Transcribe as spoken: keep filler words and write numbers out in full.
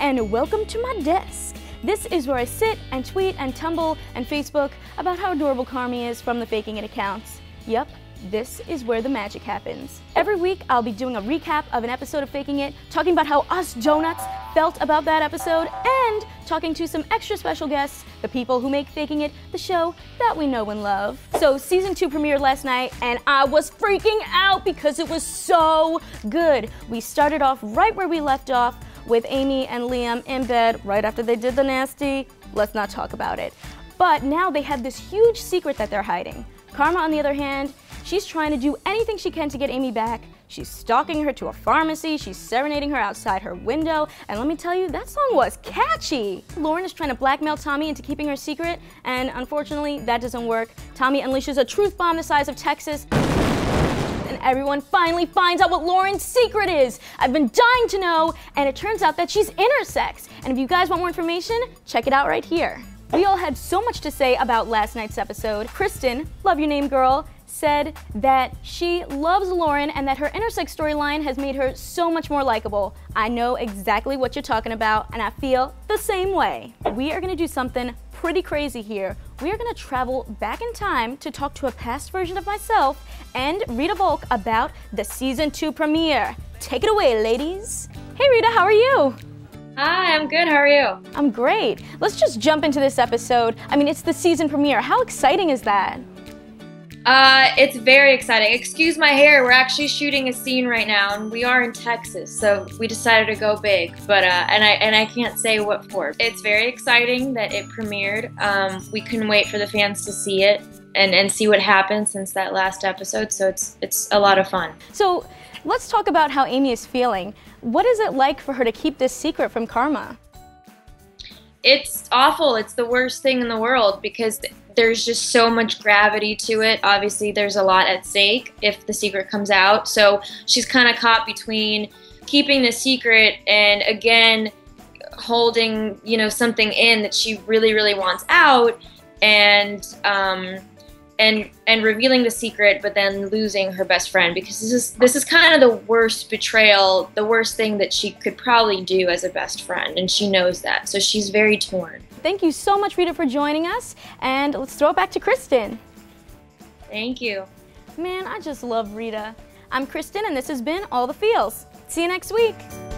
and welcome to my desk. This is where I sit and tweet and tumble and Facebook about how adorable Carmi is from the Faking It accounts. Yep, this is where the magic happens. Every week I'll be doing a recap of an episode of Faking It, talking about how us donuts felt about that episode, and talking to some extra special guests, the people who make Faking It the show that we know and love. So season two premiered last night and I was freaking out because it was so good. We started off right where we left off with Amy and Liam in bed right after they did the nasty. Let's not talk about it. But now they have this huge secret that they're hiding. Karma, on the other hand, she's trying to do anything she can to get Amy back. She's stalking her to a pharmacy, she's serenading her outside her window, and let me tell you, that song was catchy! Lauren is trying to blackmail Tommy into keeping her secret, and unfortunately, that doesn't work. Tommy unleashes a truth bomb the size of Texas, and everyone finally finds out what Lauren's secret is. I've been dying to know, and it turns out that she's intersex. And if you guys want more information, check it out right here. We all had so much to say about last night's episode. Kristen, love your name girl, said that she loves Lauren and that her intersex storyline has made her so much more likable. I know exactly what you're talking about, and I feel the same way. We are gonna do something pretty crazy here. We are gonna travel back in time to talk to a past version of myself and Rita Volk about the season two premiere. Take it away, ladies. Hey Rita, how are you? Hi, I'm good. How are you? I'm great. Let's just jump into this episode. I mean, it's the season premiere. How exciting is that? Uh, it's very exciting. Excuse my hair. We're actually shooting a scene right now, and we are in Texas, so we decided to go big. But uh, and I and I can't say what for. It's very exciting that it premiered. Um, we couldn't wait for the fans to see it and and see what happened since that last episode. So it's it's a lot of fun. So let's talk about how Amy is feeling. What is it like for her to keep this secret from Karma? It's awful. It's the worst thing in the world because there's just so much gravity to it. Obviously, there's a lot at stake if the secret comes out. So she's kind of caught between keeping the secret and, again, holding, you know, something in that she really, really wants out, and um, and and revealing the secret, but then losing her best friend, because this is this is kind of the worst betrayal, the worst thing that she could probably do as a best friend, and she knows that. So she's very torn. Thank you so much, Rita, for joining us, and let's throw it back to Kristen. Thank you. Man, I just love Rita. I'm Kristen, and this has been All the Feels. See you next week.